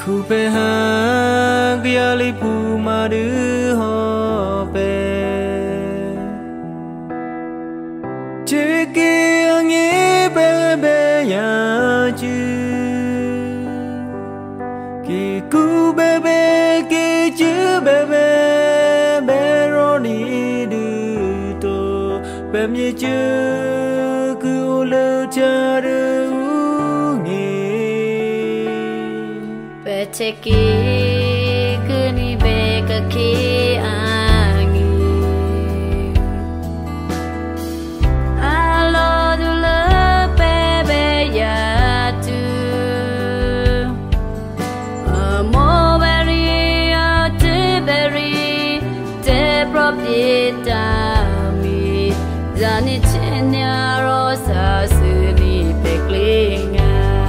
Kupe hang biali pumadu hope Ciki angi bebe ya ju Ki ku bebe ki ju bebe Beroni du to Bemye ju ku le chadu Ceki kini beka ki angin Alo dulu bebe ya tu Amo beri ate beri Te proprietami Zani cenya rosa suni peklinga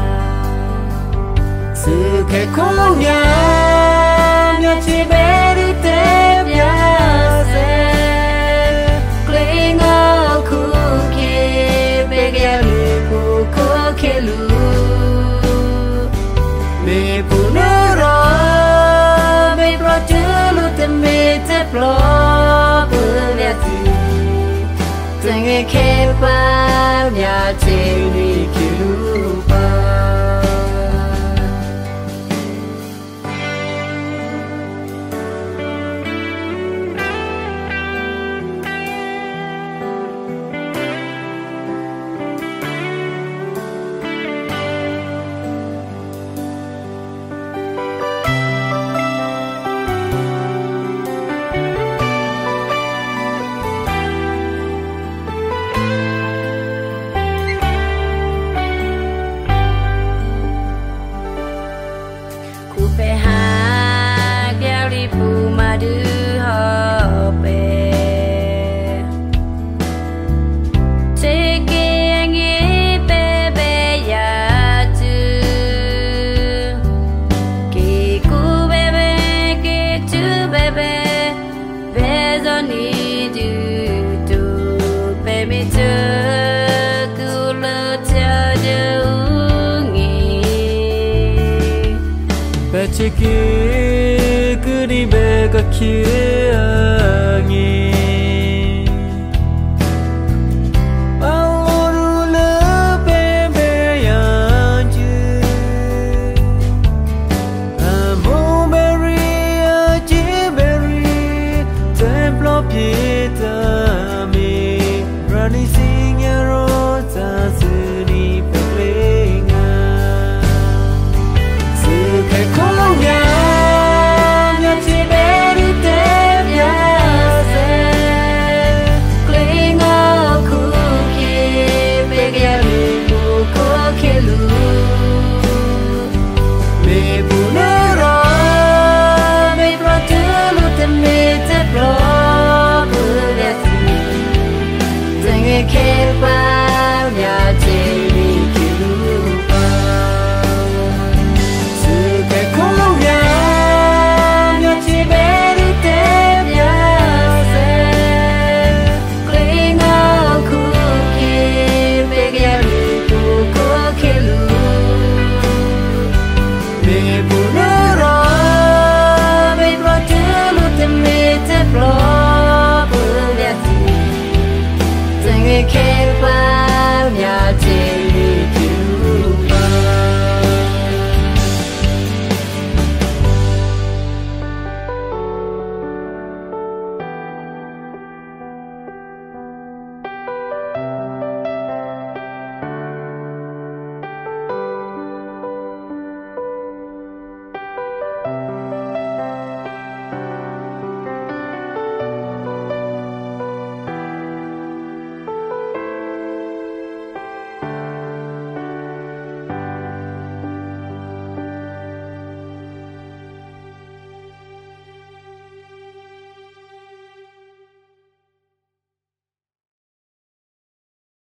Suke konya Nyaci beri te biasa Klinga kuki Begeli buku kelu Me punura Me projulu teme te plo Peliati Tenge kepa Nyaci ni kilupa Ciki kini beka ki angin